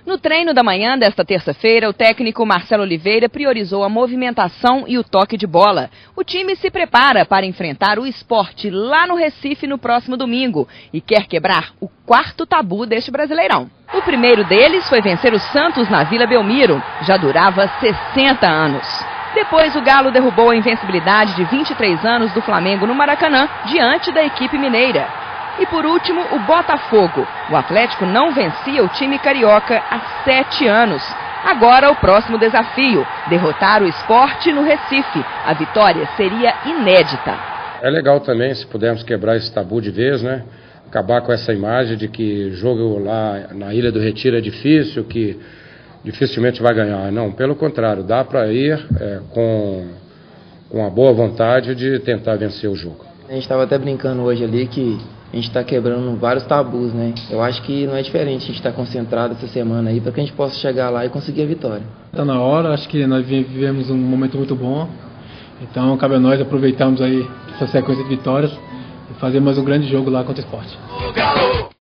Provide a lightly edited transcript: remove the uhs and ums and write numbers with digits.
No treino da manhã desta terça-feira, o técnico Marcelo Oliveira priorizou a movimentação e o toque de bola. O time se prepara para enfrentar o Sport lá no Recife no próximo domingo e quer quebrar o quarto tabu deste Brasileirão. O primeiro deles foi vencer o Santos na Vila Belmiro, já durava 60 anos. Depois, o Galo derrubou a invencibilidade de 23 anos do Flamengo no Maracanã, diante da equipe mineira. E por último, o Botafogo. O Atlético não vencia o time carioca há 7 anos. Agora o próximo desafio, derrotar o Sport no Recife. A vitória seria inédita. É legal também se pudermos quebrar esse tabu de vez, né? Acabar com essa imagem de que jogo lá na Ilha do Retiro é difícil, que dificilmente vai ganhar. Não, pelo contrário, dá para ir com a boa vontade de tentar vencer o jogo. A gente estava até brincando hoje ali que a gente está quebrando vários tabus, né? Eu acho que não é diferente, a gente está concentrado essa semana aí para que a gente possa chegar lá e conseguir a vitória. Está na hora, acho que nós vivemos um momento muito bom, então cabe a nós aproveitarmos aí essa sequência de vitórias e fazer mais um grande jogo lá contra o Sport.